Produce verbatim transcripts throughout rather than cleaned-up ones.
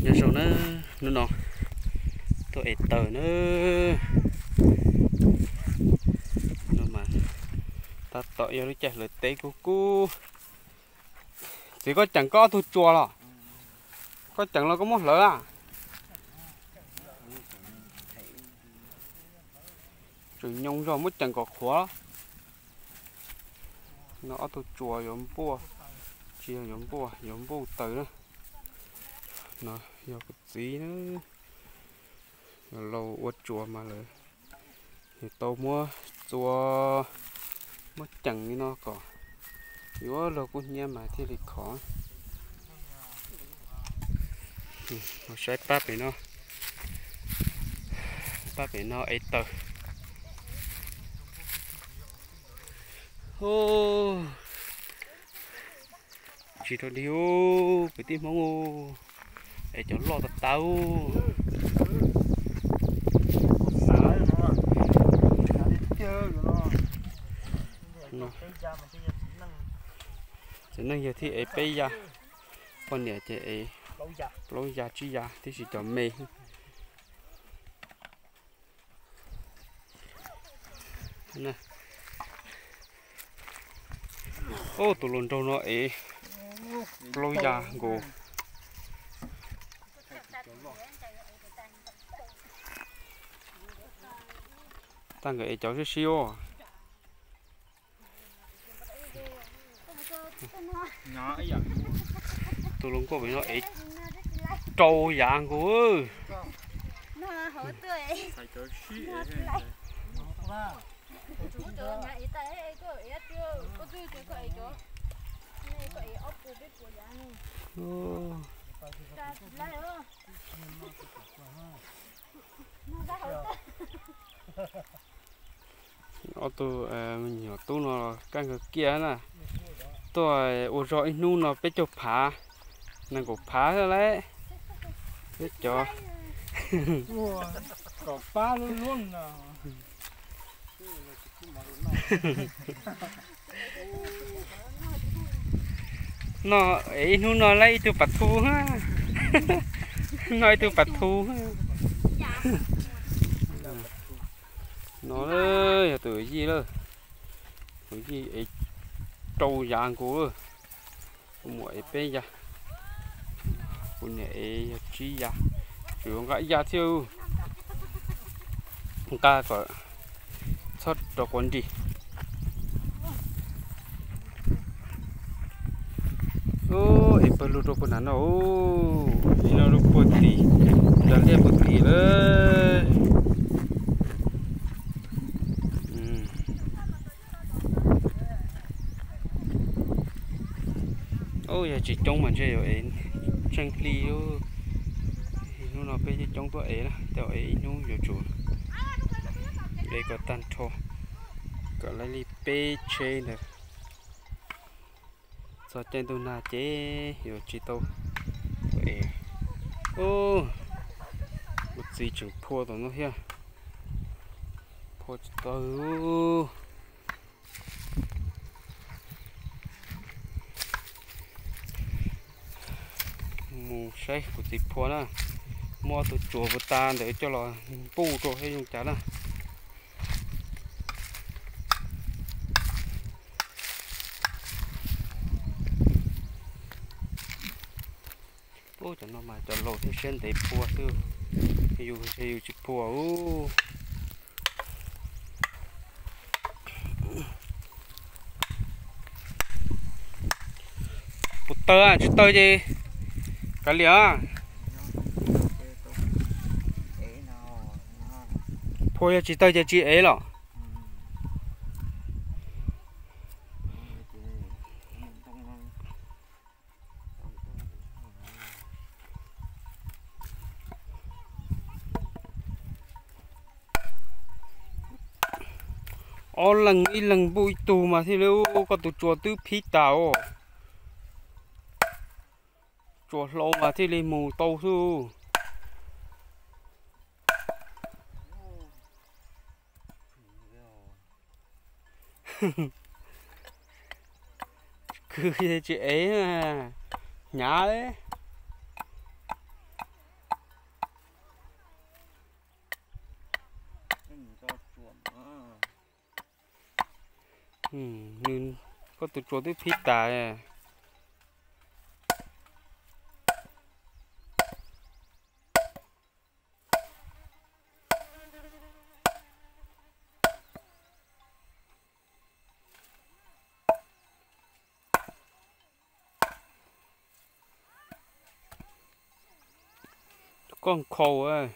nhớ số nó nó nó tôi ế tờ nữa nó mà ta tội yêu nó chạy lời tế của cô chỉ có chẳng có thu chùa là có chẳng là có một lỡ à rồi nhông rồi mất chẳng có khóa nó thu chùa giống bùa chia giống bùa giống bùa tới nữa nó yêu cái gì nữa lâu uất chùa màเลยthì tôi mua chùa mất chẳng như nó có yếu lâu cũng nhẹ mà thì thì khó nó sẽ bắt bị nó bắt bị nó ấy tờ ô chỉ thôi đi ô cái tim mong ô để cho lo tập tao chỉ năng giờ thì ấy bây giờ con nhà chị ấy lâu già chi già thì chỉ cho mê nè ô tụi lồn trâu nó ấy lâu già gồ tăng cái cháu sẽ siêu tôi luôn có bị nó ấy trâu dạng của nó hở tươi phải cho xí ô tô mình nhỏ tu nó căng cái kia nè tôi ô rồi nu nó bé cho phá nên cũng phá ra đấy biết cho có phá luôn luôn nè nó ấy nu nó lấy từ bạch thu ha nói từ bạch thu ha nó ơi từ gì đó từ gì ấy trâu vàng của mỗi bé ra con này chi ra chỉ con gái ra theo con ca có sót cho con gì ô em perlu cho con nào ô nó được putih đã lihat putihเลยôi giờ chỉ trông mà chơi rồi tranh ly nó nó bây giờ trông tôi ấy là tôi ấy nó nhiều chuột đây có tan thô có lấy ly bê chơi nữa sau trên tôi na chế nhiều chỉ tôi vậy ô một gì chừng phô tao nó here phô tôi mù say của chị phô nè mua từ chùa vào tan để cho là pu rồi hay dùng chả nè ô cho nó mà cho lột thì sen để phô chứ hay dùng hay dùng chị phô ô bút tơ à chứ tơ gì cái lìa thôi chỉ tơ cho chị ấy rồi ô lần đi lần bụi tù mà thì nếu có tụ chùa tứ phí tàu chùa lâu mà thì lên mù tàu thu cứ chị ấy mà nhá đấy ừ nhưng có từ chỗ tới pít tà à con khô ơi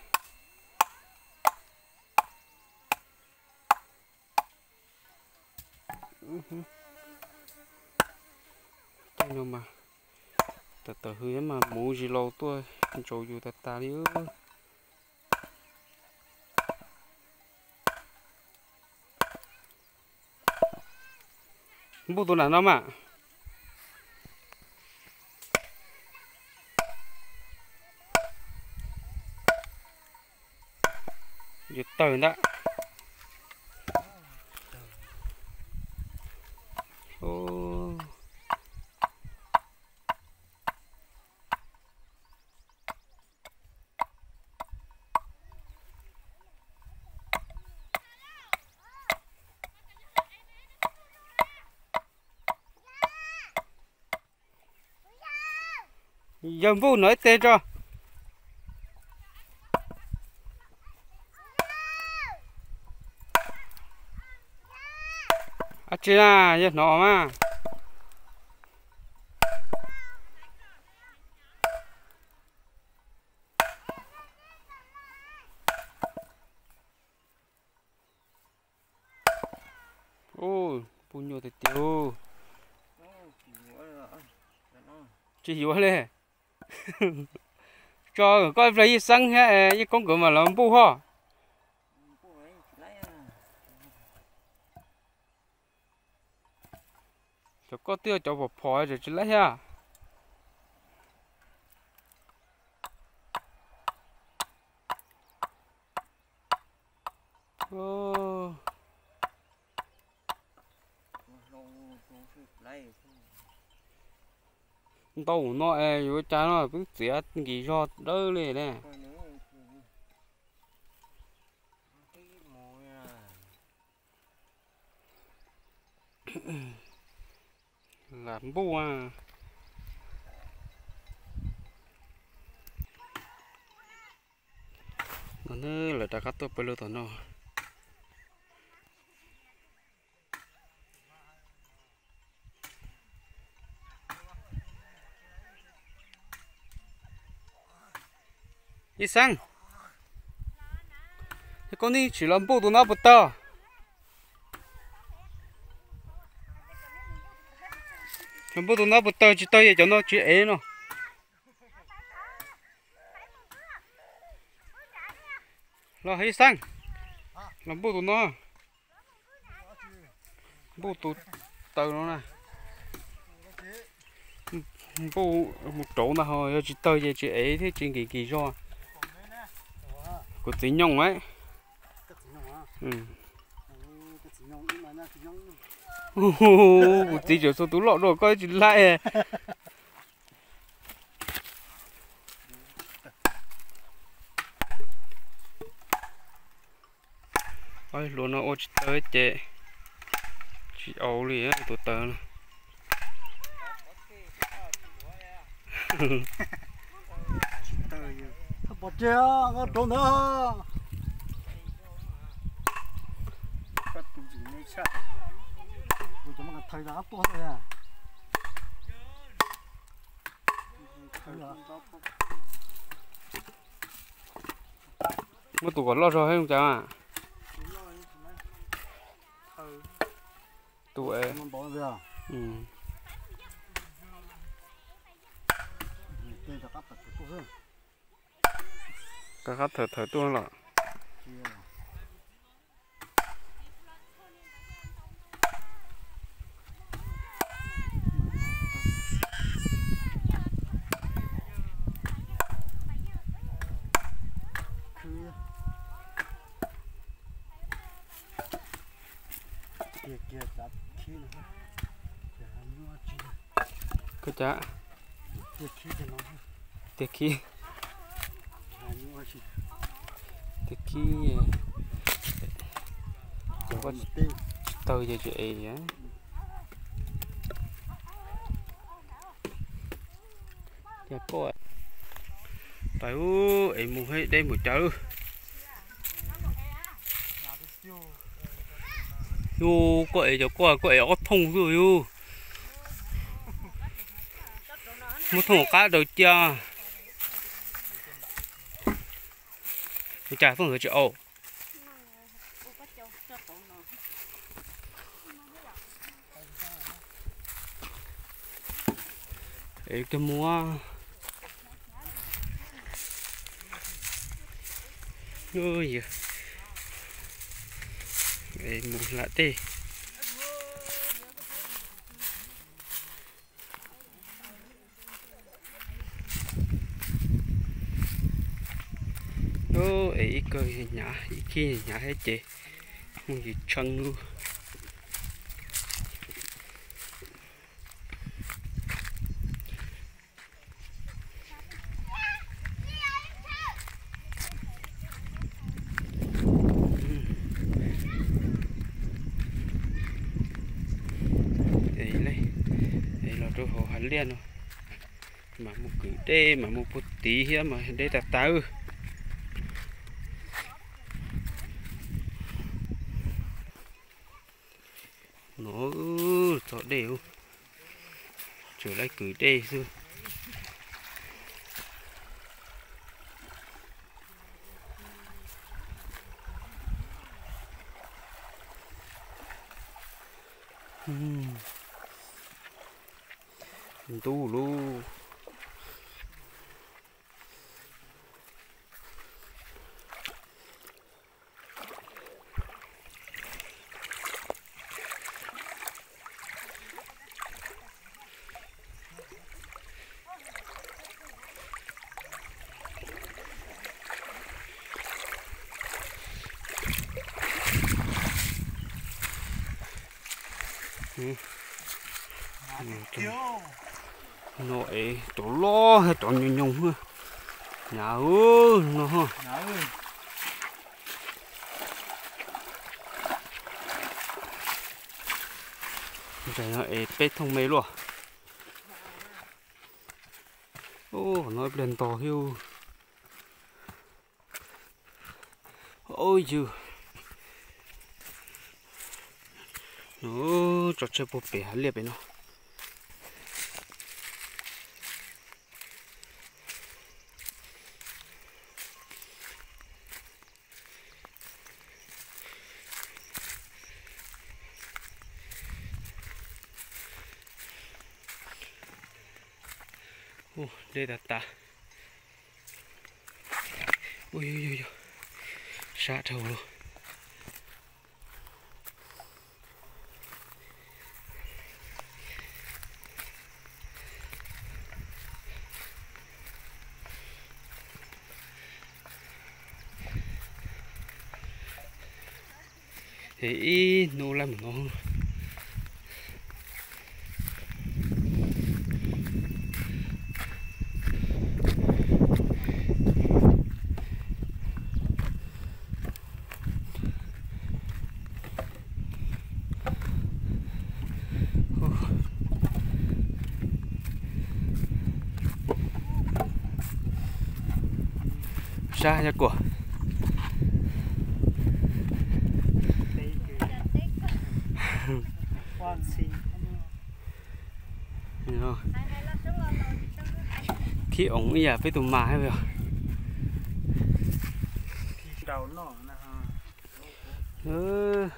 đây đâu mà tờ tờ hứa mà mù gì lâu tôi chỗ dù tờ ta đi ư bố tôi làm đâu mà giật tờ đó ô dân vô nói tê cho à chị à giờ nó mà ôi bao nhiêu thì tiêu chị hiểu lên cho coi lấy xăng ha cái con cửa mà làm bu ho cho có tiêu cho vào phổi rồi chỉ lấy ha ô tàu nó e rồi cha nó cứ xỉa gì cho đỡ lên nè làm bu à nó nữa là đã cắt tôi bây giờ nó đi sang cái con đi chỉ làm bu tụi nó bớt to làm bu tụi nó bớt to chỉ to vậy cho nó chỉ ế nó lo hay sang làm bu tụi nó bu tụi tàu nó nè bu một chỗ nào thôi chỉ tơi vậy chỉ ấy thế chuyện kỳ kỳ cho của tính nhông ấy ừ một tí chỗ số tú lọ rồi coi chỉ lại ôi luôn nó ôi tới chệ chỉ ấu liền tụi tớ này bọt chưa có trốn nữa bắt tụi gì này chắc tụi chúng mình thay giá to rồi à mất tụi còn lo rồi hay không cháu à tụi ấy ừ các khách thở thở tuôn lọ cái chả tiệt khí tiệt khí chẳng có tôi cho chị ấy nhé nhà cô tại u ấy mù hết đây một chữ yo có ấy cho cô có ấy ở thông rồi yo một thùng cá đầu chưa tôi trả phong rồi chỗ ấy cái mua ôi ấy mua lại tê ô ấy cười nhả kia nhả hết chị không gì chân luôn rồi hồ hành liền rồi mà một cử đê mà một bút tí here mà đây là tao nó cho đều trở lại cử đê rồi uhm. Tu lu ừ. Nội tổ lo hay tổ nhung nhung ha nhà ơi nó ha cái nó ế bết thông mấy luôn ô nó lên to hiu ôi dư nó cho chơi bộ bể liệp ấy nó ô đây là ta ui ui ui sát đầu luôn thì nô làm nó ra nha của khi ổng bây giờ với tụi mà hay vậy đầu nó nè ừ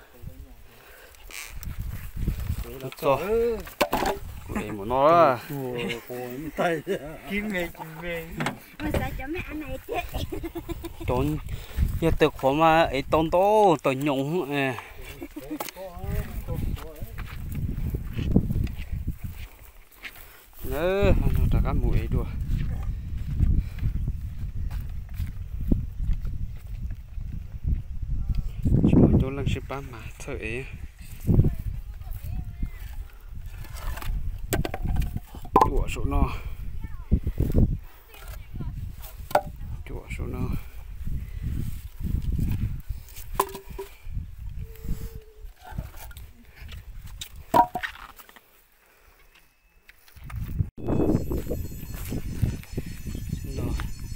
rồi để một nó tay kim nghề kim nghề mà sao cho mấy anh này chết trốn giờ từ khó mà ấy tôn tô tôi nhung nữa nó trả các mũi đùa chúng tôi lần ship mà thở ấy đùa số nó đùa số nó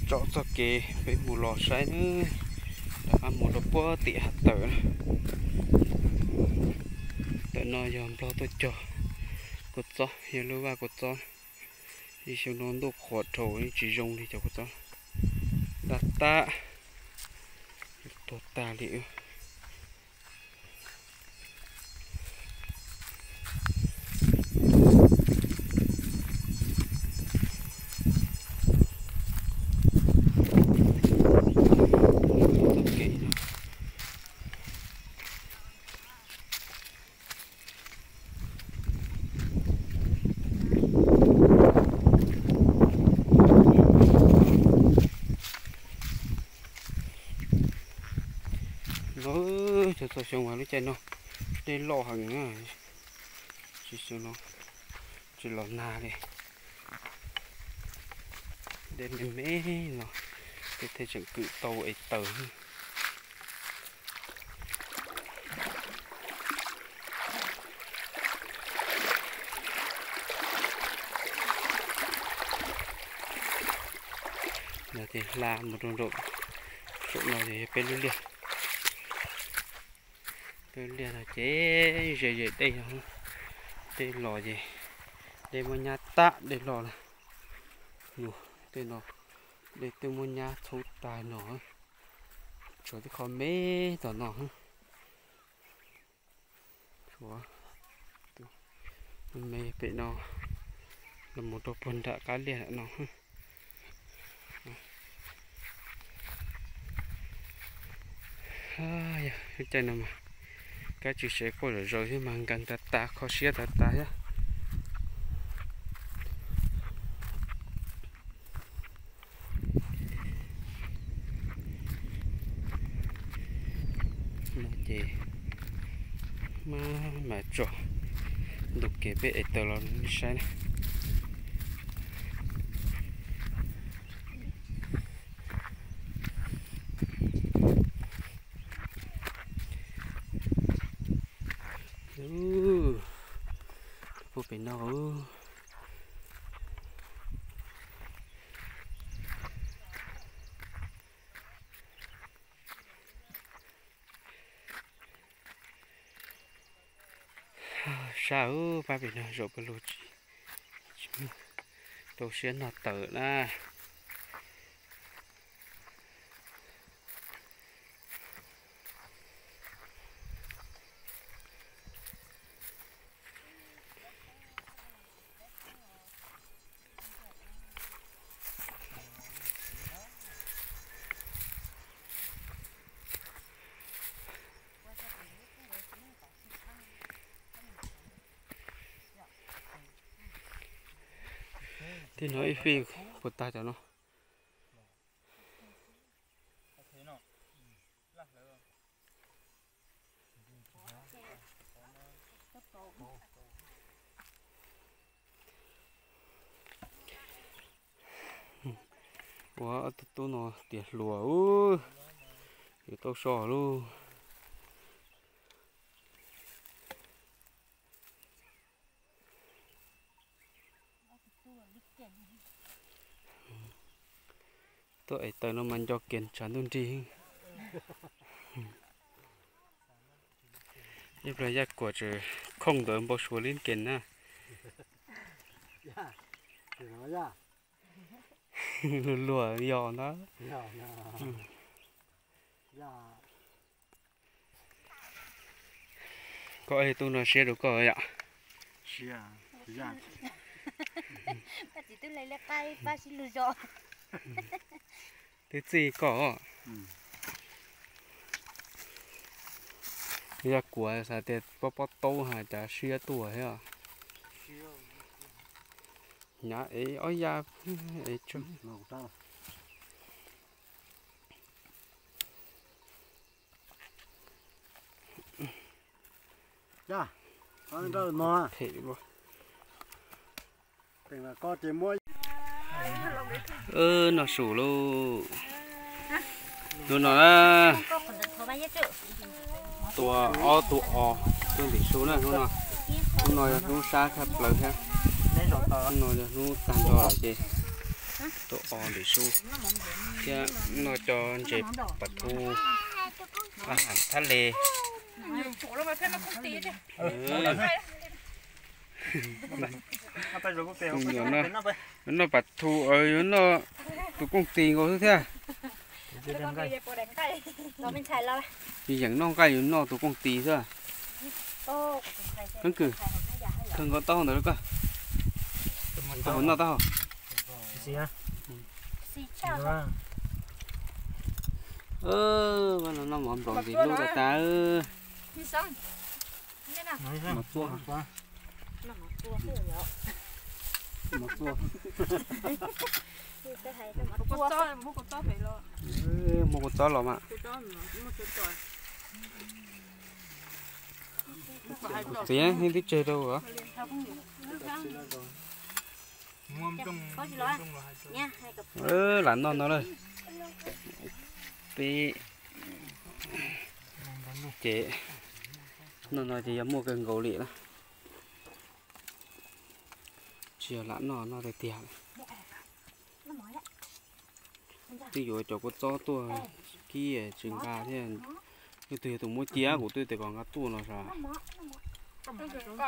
chọn cho kề với một lò sấy nữa đã một lò bơ tỉa tờ tờ nói dòm lo tôi cho cột gió hiện lúc vào cột gió đi xuống nó đục khóa thổ chỉ dùng thì cho cột gió đặt ta tốt ta liệu cho tôi xong vào lấy chân nó đây lò hàng nữa chỉ cho nó chỉ lò na đi đây là mé nó cái thế chẳng cự tàu ấy tờ là thì làm một đồng độ chỗ nào thì bên luôn liền bên liền là chế dễ dễ đây không đây lò gì đây một nhà tạ đây lò là nhiều đây lò đây từ một nhà thâu tài nó chỗ thì khó mê tỏ nó chỗ mê bị nó là một đồ phần đã cá liền lại nó à, cái chân nào mà cái chữ sẽ có được rồi thì mang gần ta ta khó xía ta ta nhá mà gì mà mà chỗ đục cái bể tờ nó sai này phụ phải nó sao ba bị nó rộp cái lụt đầu xuyên nó tở na thì nói phi của ta cho nó quá tôi nó tiệt lúa ui thì tôi sò luôn tôi tới nó mang cho kiện chán luôn đi lúc này giác của chứ không đỡ bao số lên kiện na lùa giò nó có ai tôi nói xe được coi ạ xe dạ bà chỉ tôi lấy là cây bà chỉ lừa giò cái gì có giác của sao thì bao bao tô hả chả xe tuổi hả nhà ấy ôi ya ấy chung dạ con đâu mà thể luôn tình là có chỉ mua ơ nó sủ luôn nó nó là tua o tua o tôi bị số này nó nó nó nói nó xa khắp lời ha nó nói nó tàn trò là gì tổ on để su kia nó cho chế bạch thuอาหารทะเล Chủ nó mà thêm nó không tí chứ. nó tay rồi có tiền Ừ, không nó- nó phải nó bạch thu ở nó tụi con tiền của thế Cái con kia để đánh tay. Nó mình xài lo. thì chẳng nó cái nó tụi con tiền thôi Ô, Cứng cừ. không có to nữa cơ tao nó tao gì á xì chào. vâng ơ mà nó nó mỏm rộn thì lúc là ta ơ Đi xong. Như nào? nói ra Một tua. một tua Nó một tua cái rồi. một tua Cái hay nó một tua. cho mua cột to phải lo ơ một con chó lò mà cột to nữa mua cột to phải cho tiếng hay thích chơi đâu hả Có gì lo nha, hai cặp. ơ lặn non nó đây tí chế nó nói thì mua cái gấu lị đó chiều lặn nó nó để tiền Nó mỏi đấy. tí dụ cho con chó tua kia chừng gà thế tôi tùy tụi mua tía của tôi thì còn ngắt tu nó sao Nó mỏi, nó mỏi. con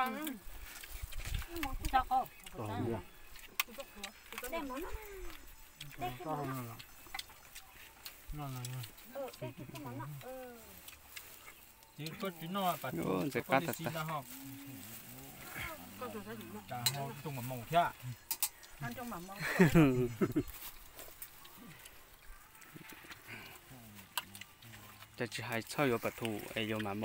Nó mỏi cho cô. còn gì à Đem nó. Đem cái có món. không nó là Ừ, đem cái món. Ừ. chỉ có chỉ nó bà Ồ, sẽ có cắt đi thật xin ta. ra học con tôi thấy gì mà đã học tung mà mỏng thế ăn trong mắm mong จะจะให้ช่วยประตูไอ้โยมาโม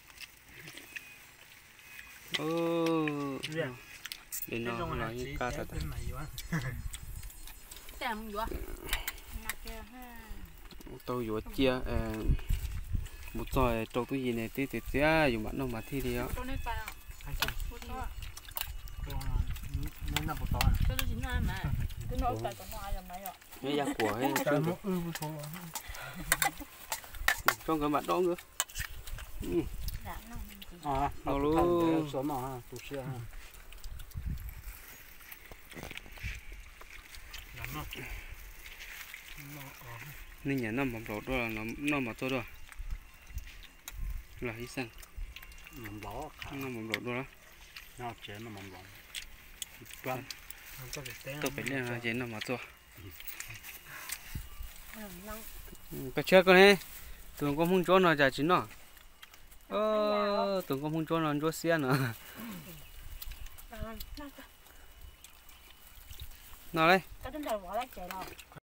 เออเดี๋ยว cái น้อง trong น้อ này ย chỉ กา cái ตัด bên này quá tem quá Nạc kìa ha. ตัวอยู่เจียเอ่อหมุดซอยโจตู้ยีเนี่ยที่ติดเสียอยู่บ้านน้องมาที่เดียว cho nên phải hay chưa cột to nên là một to cho nó chín ăn mà cái nó phải có ngoài là mấy ạ ไม่อยากหัวให้ cái một ư một số ต้องกับบัดต้องเนอะ Dạ, nó. à Nó nó luôn. luôn số mà ha tụ xe ha làm nó nó ở นี่เนี่ยน้ำมันโดดด้วยน้ำน้ำมาตัวด้วยหล่ะอีสัง mầm ló khá น้ำมันโดดด้วย nó chế nó mầm ló quan nó có cái tên ตัวไปเรียกอะไรเย็นน้ำมาตัว Ừ, nó. ก็เชื่อกันให้ตัวก็มุ่งโจนเราจะจีนเนาะเออตัวก็มุ่งโจนเราโจเสียเนาะ Nó. Nó. นอนเลย Cái đến đầu bỏ lại chạy đâu.